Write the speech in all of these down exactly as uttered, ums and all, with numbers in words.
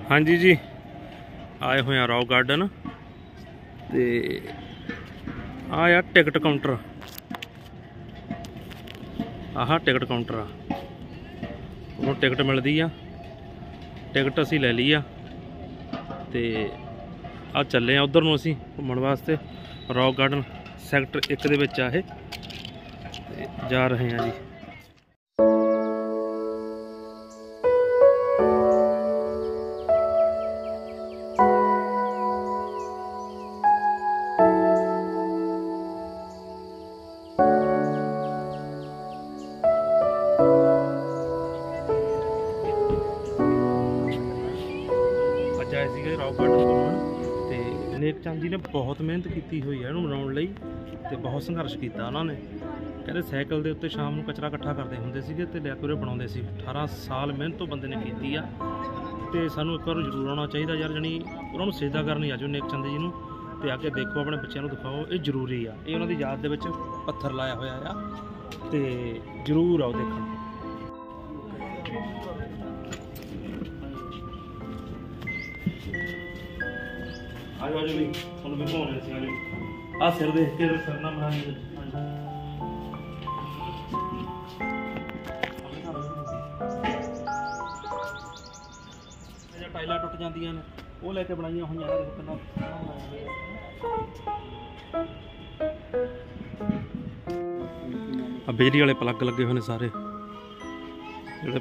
हाँ जी जी आए हुए हैं रॉक गार्डन ते आ यार टिकट काउंटर आह टिकट काउंटर आ उन्होंने टिकट मिलती आ टिकट असी ले ली आ ते आ चले उधर नूं असी घूमण वास्ते रॉक गार्डन सैक्टर एक दे विच आ ये जा रहे हैं जी। आए थे रॉक गार्डन घूमन ते नेक चंद जी ने बहुत मेहनत की हुई है इहनूं बनाउण लई ते बहुत संघर्ष किया उन्होंने। कहते सैकल के उत्ते शाम को कचरा इकट्ठा करते होंगे सीगे ते लैके उरे बनाउंदे सी। अठारह साल मेहनत तो बंदे ने की आ ते सानूं एक बार जरूर आउणा चाहिए यार। जानी उन्होंने सजदा करनी आजो नेक चंद जी नूं ते आके देखो अपने बच्चों को दिखाओ ये जरूरी आ। ये उन्होंने याद दे विच पत्थर लाया होया आ ते जरूर आओ देखण। आजो आजो भी थोड़ा भी घूम रहे आजो आ सिर देख के सिर ना बना टाइलां टुट जांदियां ने वो लेके बनाइयां होईयां ने कितना आ बिजली वाले प्लग लगे हुए हैं सारे जेड़े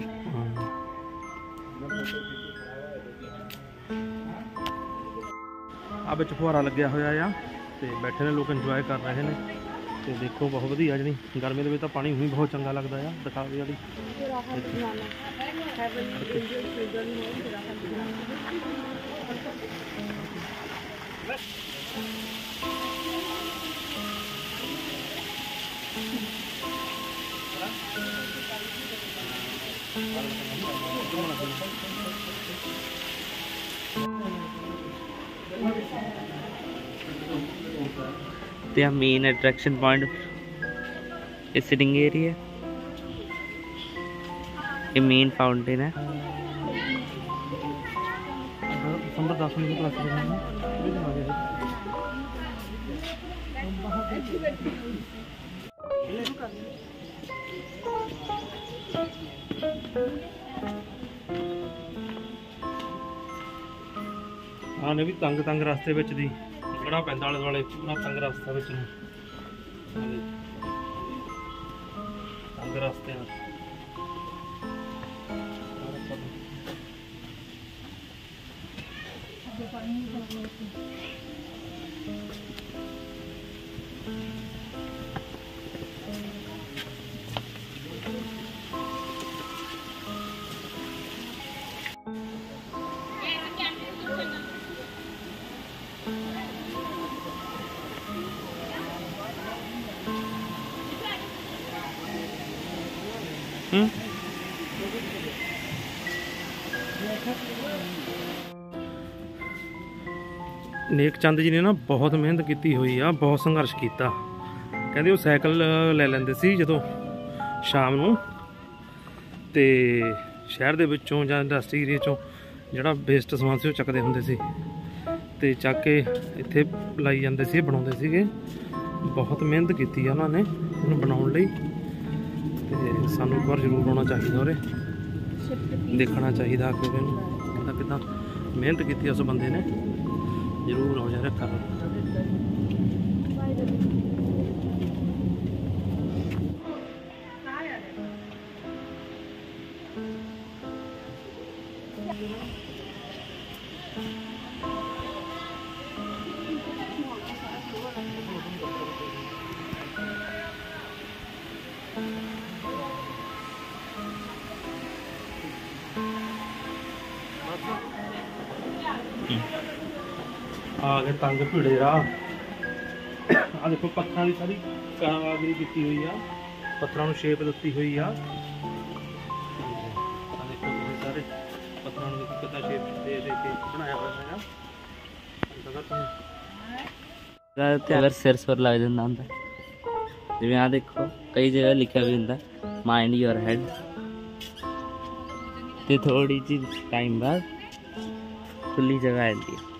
आ बिच फुहारा लग्या होया आ ते बैठे ने लोग इंजॉय कर रहे हैं ते देखो बहुत वधिया। जी गर्मी के पानी ही बहुत चंगा लगता है दिखावे वाली। The main attraction point is sitting area. A main fountain है। हाँ ने भी तंग तंग रास्ते विच दी लंघना पैंदा आले दुआले पूरा तंग रास्ता विच तंग रास्ते नेक चंद जी ने ना बहुत मेहनत की हुई आ बहुत संघर्ष किया। कहते वो सैकल ले लेंदे सी जदों शाम नूं ते शहर दे विचों जां इंडस्ट्री एरिया चों जिहड़ा वेस्ट समान सी चकदे हुंदे सी ते चक के इत्थे लाई जांदे सी बनाउंदे सीगे। बहुत मेहनत की उन्होंने उन्हें बनाउण लई ते सानूं एक बार जरूर आउणा चाहिए उरे देखना चाहिए कि कितना कितना मेहनत की उस बंदे ने। जरूर आओ यार रखा आ गए तंग भीड़े राह। आ देखो पत्थर की सारी कारागरी की हुई आ पत्थरों को शेप दी हुई आ। देखो सारे पत्थरों को कितना शेप दे दे के बनाया हुआ है। अगर सिर सुर लग जाता होंगे जिवें आ देखो कई जगह लिखा भी होंगे माइंड योर हेड। ते थोड़ी जी टाइम बाद खुली जगह आती है।